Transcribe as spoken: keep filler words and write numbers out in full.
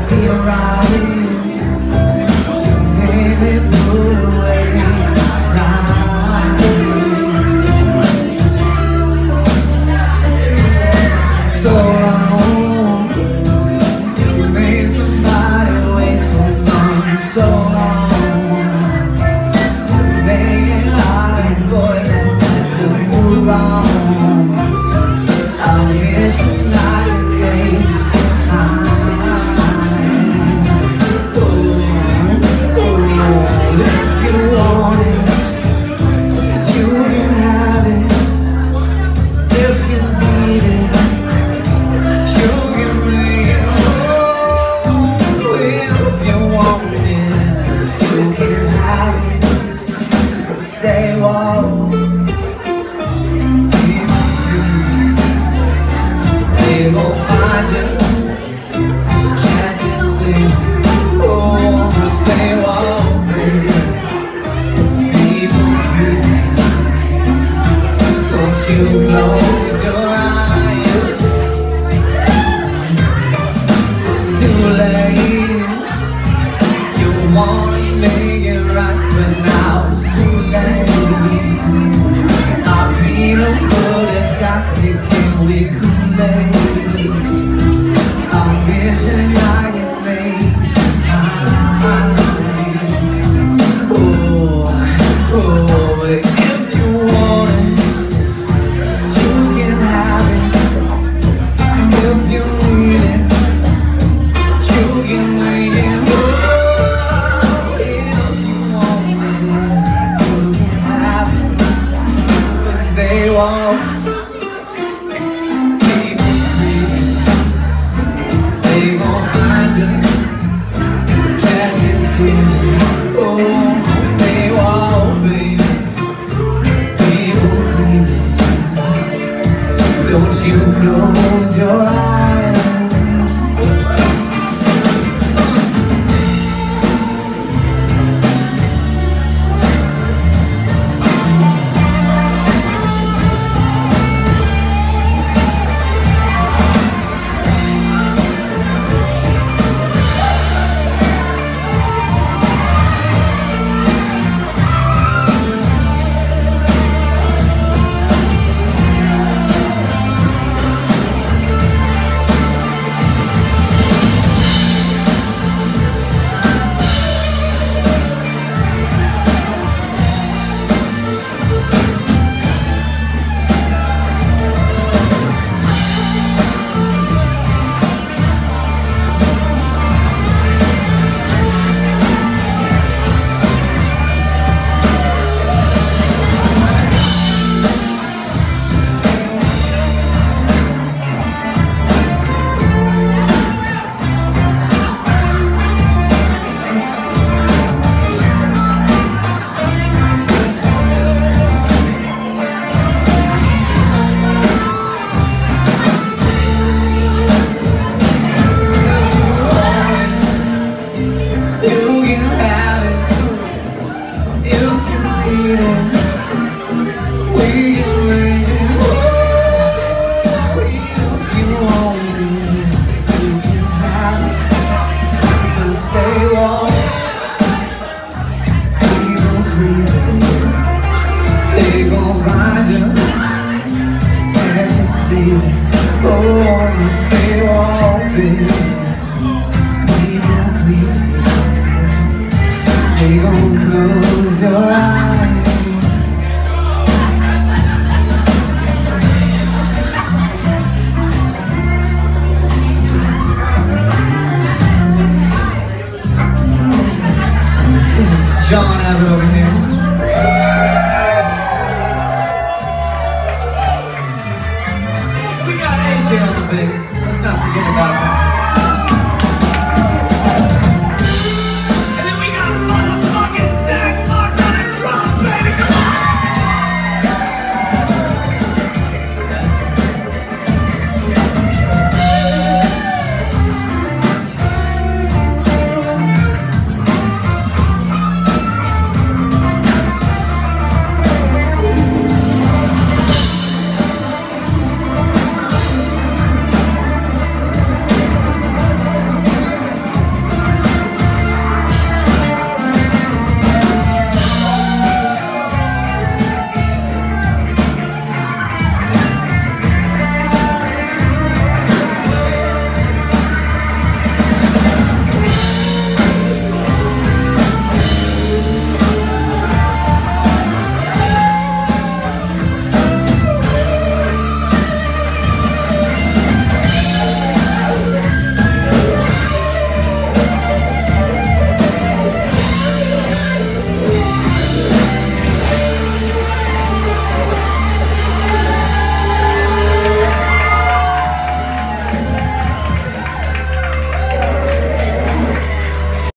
feel right. Baby, put away pride. So long, you made somebody wait for something so long. You make it hard, boy, that had to move on. I wish I could make it smile. Oh, oh, if you want it, you can have it. If you need it, you can make it. Oh, if you want it, you can have it. Stay warm. They gon' find you, can't you sleep? Oh, stay warm, baby. People creeping, won't you close your eyes? It's too late. You wanna make it right, but now it's too late. I'll be the good at chocolate, can we Kool-Aid? I'm wishing I could make you smile. Oh, oh, but if you want it, you can have it. If you need it, you can make it. Oh, if you want it, you can have it. But stay warm. They gon' find you, catch you sleep. Oh, stay warm, baby. People creeping, don't you close your eyes. Oh, stay warm, baby. People creeping, they gon' close your eyes. This is John Abbott over here. On the bass. Let's not forget about that.